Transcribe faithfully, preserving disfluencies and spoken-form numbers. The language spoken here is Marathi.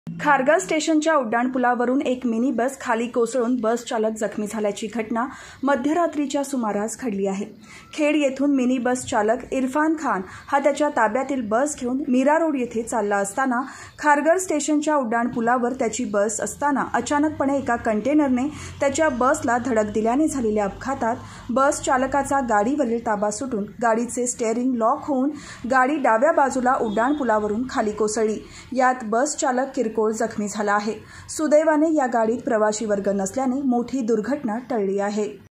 खारघर स्टेशनच्या उड्डाणपुलावरून एक मिनी बस खाली कोसळून बस चालक जखमी झाल्याची घटना मध्यरात्रीच्या सुमारास घडली आहे। खेड येथून मिनी बस चालक इरफान खान हा त्याच्या ताब्यातील बस घेऊन मीरा रोड येथे चालला असताना खारघर स्टेशनच्या उड्डाणपुलावर त्याची बस असताना अचानकपणे एका कंटेनरने त्याच्या बसला धडक दिल्याने झालेल्या अपघातात बस चालकाचा गाडीवरील ताबा सुटून गाडीचे स्टीअरिंग लॉक होऊन गाडी डाव्या बाजूला उड्डाणपुलावरून खाली कोसळली। यात बस चालक किरकोळ जखमी झाला आहे। सुदैवाने या गाडीत प्रवासी वर्ग नसल्याने मोठी दुर्घटना टळली आहे।